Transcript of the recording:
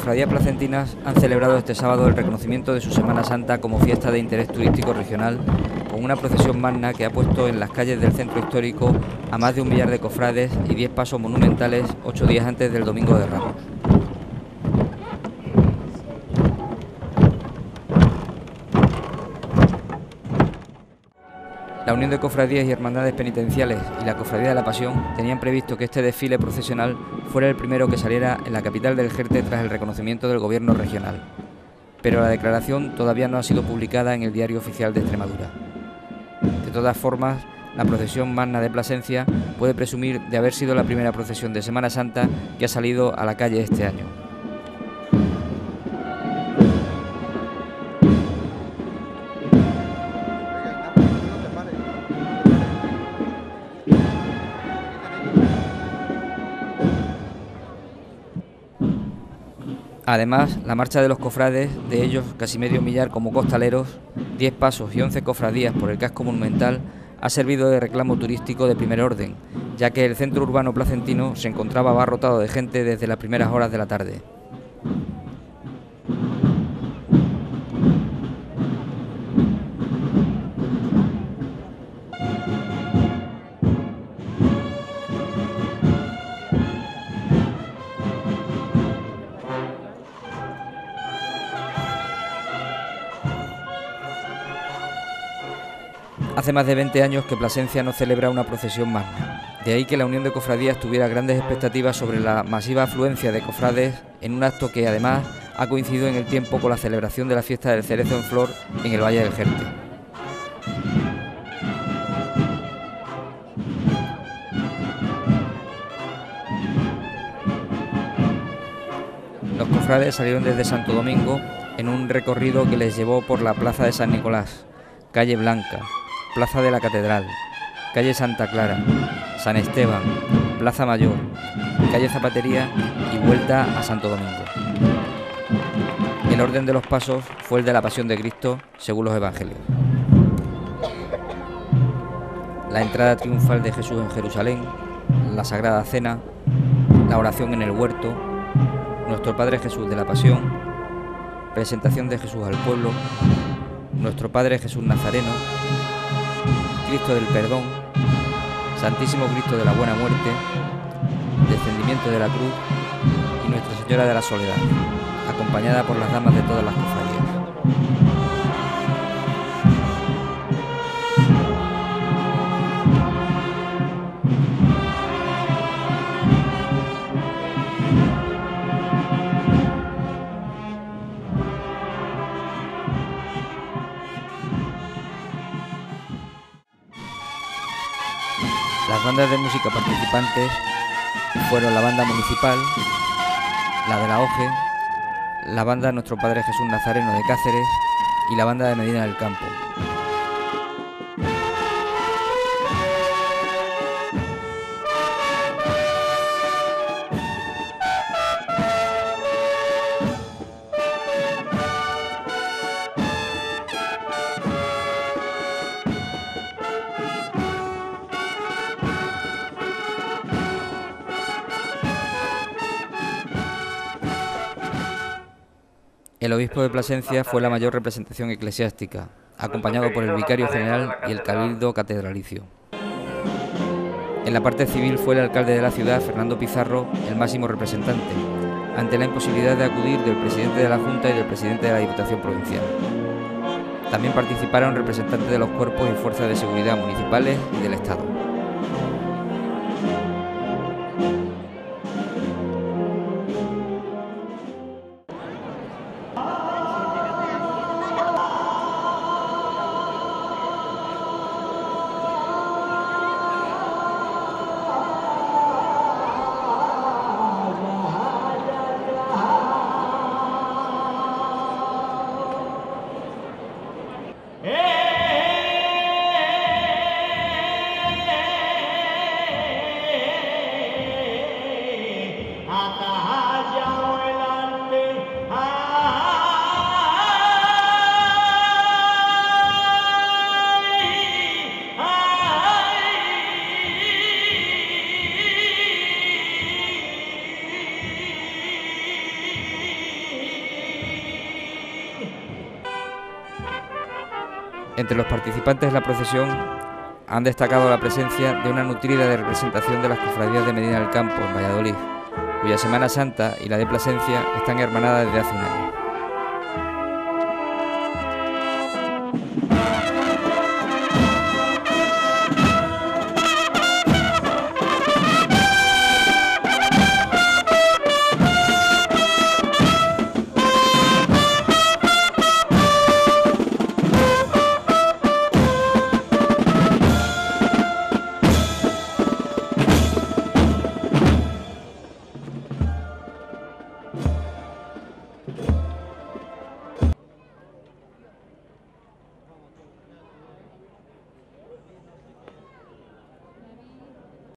cofradías placentinas han celebrado este sábado el reconocimiento de su Semana Santa como fiesta de interés turístico regional, con una procesión magna que ha puesto en las calles del centro histórico a más de 1 millar de cofrades y 10 pasos monumentales 8 días antes del Domingo de Ramos. La Unión de Cofradías y Hermandades Penitenciales y la Cofradía de la Pasión tenían previsto que este desfile procesional fuera el primero que saliera en la capital del Jerte tras el reconocimiento del Gobierno regional. Pero la declaración todavía no ha sido publicada en el Diario Oficial de Extremadura. De todas formas, la procesión magna de Plasencia puede presumir de haber sido la primera procesión de Semana Santa que ha salido a la calle este año. Además, la marcha de los cofrades, de ellos casi medio millar como costaleros, 10 pasos y 11 cofradías por el casco monumental, ha servido de reclamo turístico de primer orden, ya que el centro urbano placentino se encontraba abarrotado de gente desde las primeras horas de la tarde. Hace más de 20 años que Plasencia no celebra una procesión magna. De ahí que la Unión de Cofradías tuviera grandes expectativas sobre la masiva afluencia de cofrades en un acto que además ha coincidido en el tiempo con la celebración de la fiesta del cerezo en flor en el Valle del Jerte. Los cofrades salieron desde Santo Domingo en un recorrido que les llevó por la Plaza de San Nicolás, Calle Blanca, Plaza de la Catedral, Calle Santa Clara, San Esteban, Plaza Mayor, Calle Zapatería y vuelta a Santo Domingo. El orden de los pasos fue el de la Pasión de Cristo, según los Evangelios. La entrada triunfal de Jesús en Jerusalén, la Sagrada Cena, la oración en el huerto, Nuestro Padre Jesús de la Pasión, presentación de Jesús al pueblo, Nuestro Padre Jesús Nazareno, Cristo del Perdón, Santísimo Cristo de la Buena Muerte, Descendimiento de la Cruz y Nuestra Señora de la Soledad, acompañada por las damas de todas las cofradías. Las bandas de música participantes fueron la banda municipal, la de la OGE, la banda Nuestro Padre Jesús Nazareno de Cáceres y la banda de Medina del Campo. El obispo de Plasencia fue la mayor representación eclesiástica, acompañado por el vicario general y el cabildo catedralicio. En la parte civil fue el alcalde de la ciudad, Fernando Pizarro, el máximo representante, ante la imposibilidad de acudir del presidente de la Junta y del presidente de la Diputación Provincial. También participaron representantes de los cuerpos y fuerzas de seguridad municipales y del Estado. Entre los participantes de la procesión han destacado la presencia de una nutrida de representación de las cofradías de Medina del Campo, en Valladolid, cuya Semana Santa y la de Plasencia están hermanadas desde hace un año.